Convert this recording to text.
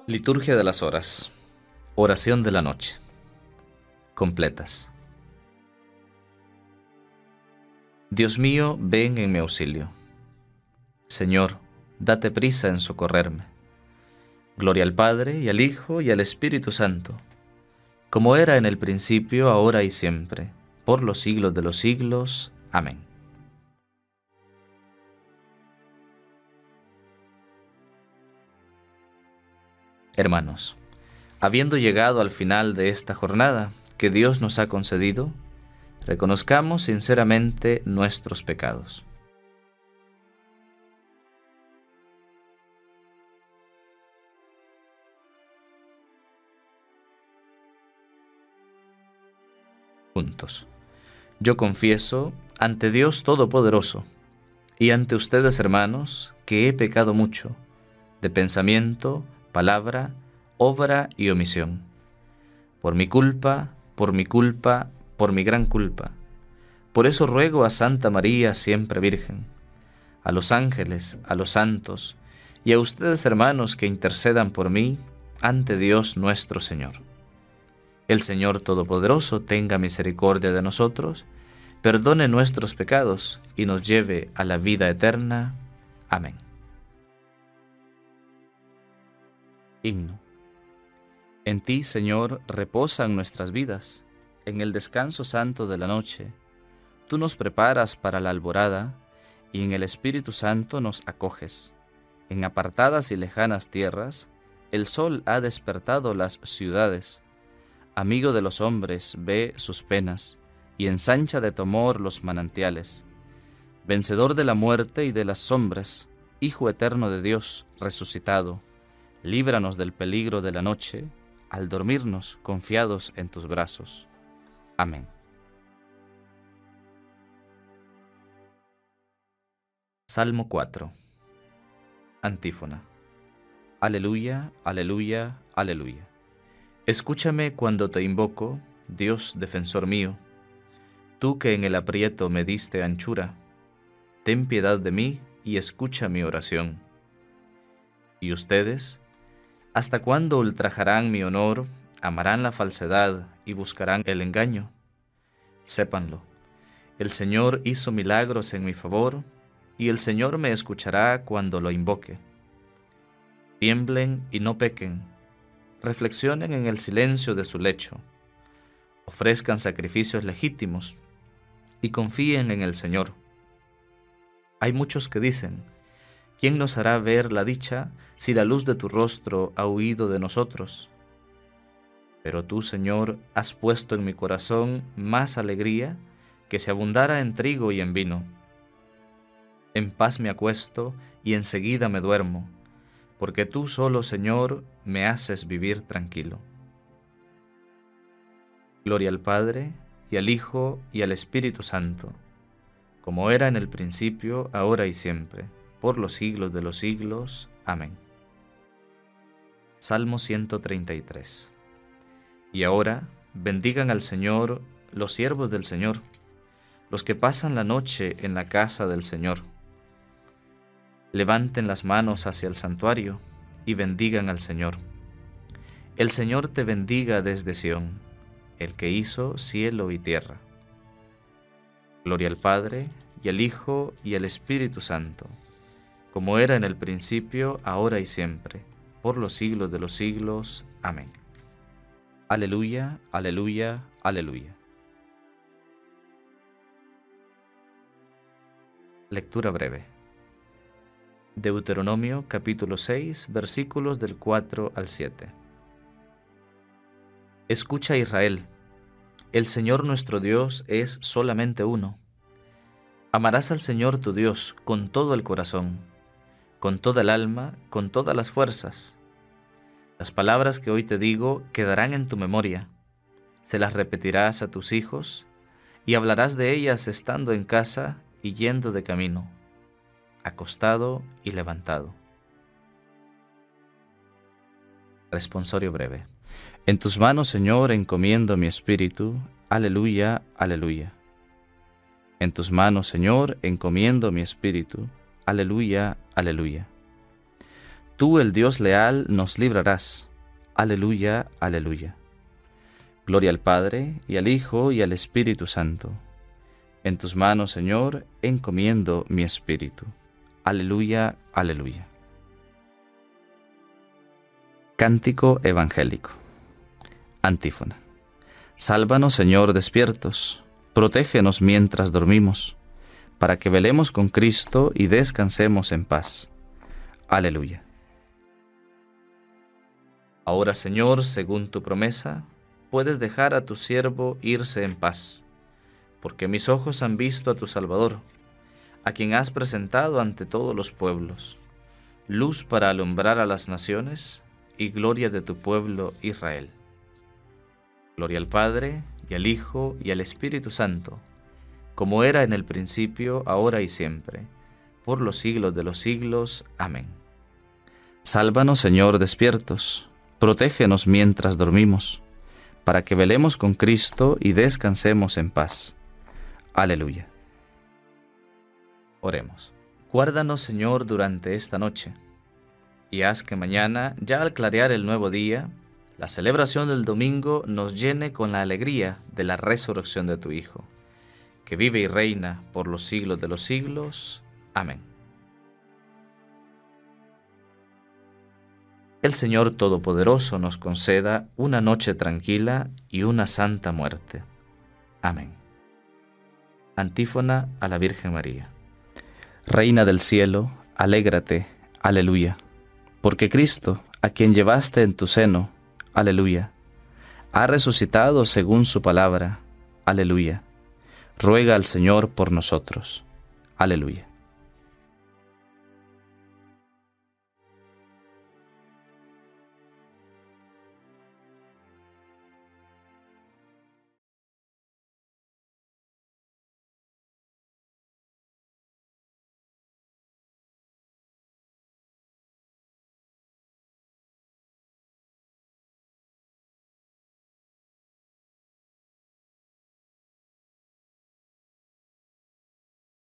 Liturgia de las horas. Oración de la noche. Completas. Dios mío, ven en mi auxilio. Señor, date prisa en socorrerme. Gloria al Padre, y al Hijo, y al Espíritu Santo, como era en el principio, ahora y siempre, por los siglos de los siglos. Amén. Hermanos, habiendo llegado al final de esta jornada que Dios nos ha concedido, reconozcamos sinceramente nuestros pecados. Juntos. Yo confieso ante Dios Todopoderoso y ante ustedes, hermanos, que he pecado mucho, de pensamiento, palabra, obra y omisión. Por mi culpa, por mi culpa, por mi gran culpa. Por eso ruego a Santa María, siempre Virgen, a los ángeles, a los santos, y a ustedes, hermanos, que intercedan por mí ante Dios nuestro Señor. El Señor Todopoderoso tenga misericordia de nosotros, perdone nuestros pecados y nos lleve a la vida eterna. Amén. Himno. En ti, Señor, reposan nuestras vidas. En el descanso santo de la noche, tú nos preparas para la alborada y en el Espíritu Santo nos acoges. En apartadas y lejanas tierras, el sol ha despertado las ciudades. Amigo de los hombres, ve sus penas y ensancha de tu amor los manantiales. Vencedor de la muerte y de las sombras, Hijo eterno de Dios, resucitado, líbranos del peligro de la noche, al dormirnos confiados en tus brazos. Amén. Salmo 4. Antífona. Aleluya, aleluya, aleluya. Escúchame cuando te invoco, Dios defensor mío. Tú que en el aprieto me diste anchura, ten piedad de mí y escucha mi oración. ¿Y ustedes? ¿Hasta cuándo ultrajarán mi honor, amarán la falsedad y buscarán el engaño? Sépanlo, el Señor hizo milagros en mi favor, y el Señor me escuchará cuando lo invoque. Tiemblen y no pequen, reflexionen en el silencio de su lecho, ofrezcan sacrificios legítimos y confíen en el Señor. Hay muchos que dicen: ¿quién nos hará ver la dicha si la luz de tu rostro ha huido de nosotros? Pero tú, Señor, has puesto en mi corazón más alegría que si abundara en trigo y en vino. En paz me acuesto y enseguida me duermo, porque tú solo, Señor, me haces vivir tranquilo. Gloria al Padre, y al Hijo, y al Espíritu Santo, como era en el principio, ahora y siempre, por los siglos de los siglos. Amén. Salmo 133. Y ahora, bendigan al Señor los siervos del Señor, los que pasan la noche en la casa del Señor. Levanten las manos hacia el santuario y bendigan al Señor. El Señor te bendiga desde Sión, el que hizo cielo y tierra. Gloria al Padre, y al Hijo, y al Espíritu Santo, como era en el principio, ahora y siempre, por los siglos de los siglos. Amén. Aleluya, aleluya, aleluya. Lectura breve. Deuteronomio capítulo 6, versículos del 4 al 7. Escucha, Israel, el Señor nuestro Dios es solamente uno. Amarás al Señor tu Dios con todo el corazón, con toda el alma, con todas las fuerzas. Las palabras que hoy te digo quedarán en tu memoria. Se las repetirás a tus hijos y hablarás de ellas estando en casa y yendo de camino, acostado y levantado. Responsorio breve. En tus manos, Señor, encomiendo mi espíritu. Aleluya, aleluya. En tus manos, Señor, encomiendo mi espíritu. Aleluya, aleluya. Tú, el Dios leal, nos librarás. Aleluya, aleluya. Gloria al Padre, y al Hijo, y al Espíritu Santo. En tus manos, Señor, encomiendo mi espíritu. Aleluya, aleluya. Cántico evangélico. Antífona. Sálvanos, Señor, despiertos. Protégenos mientras dormimos, para que velemos con Cristo y descansemos en paz. Aleluya. Ahora, Señor, según tu promesa, puedes dejar a tu siervo irse en paz, porque mis ojos han visto a tu Salvador, a quien has presentado ante todos los pueblos, luz para alumbrar a las naciones y gloria de tu pueblo Israel. Gloria al Padre, y al Hijo, y al Espíritu Santo, como era en el principio, ahora y siempre, por los siglos de los siglos. Amén. Sálvanos, Señor, despiertos, protégenos mientras dormimos, para que velemos con Cristo y descansemos en paz. Aleluya. Oremos. Guárdanos, Señor, durante esta noche, y haz que mañana, ya al clarear el nuevo día, la celebración del domingo nos llene con la alegría de la resurrección de tu Hijo, que vive y reina por los siglos de los siglos. Amén. El Señor Todopoderoso nos conceda una noche tranquila y una santa muerte. Amén. Antífona a la Virgen María. Reina del cielo, alégrate, aleluya, porque Cristo, a quien llevaste en tu seno, aleluya, ha resucitado según su palabra, aleluya. Ruega al Señor por nosotros, aleluya.